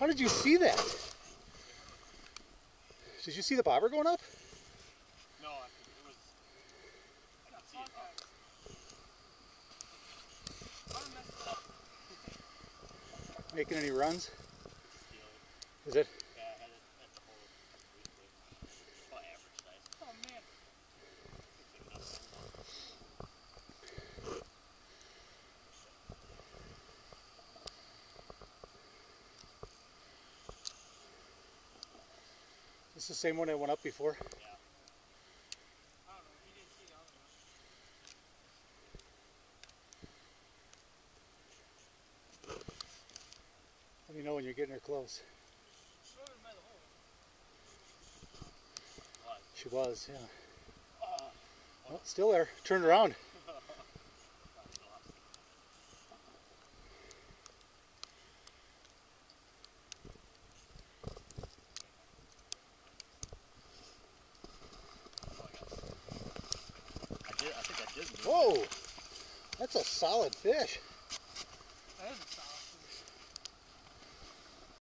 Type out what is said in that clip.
How did you see that? Did you see the bobber going up? No, it was. I didn't see it up. Making any runs? Steelhead. Is it? Yeah, I had it at the hole briefly. About average size. Oh man. This is the same one that went up before? Yeah. I don't know, he didn't see the other one. Let me know when you're getting her close. She was, yeah. Oh, still there. Turned around. I think I did. Whoa! That's a solid fish. That is a solid.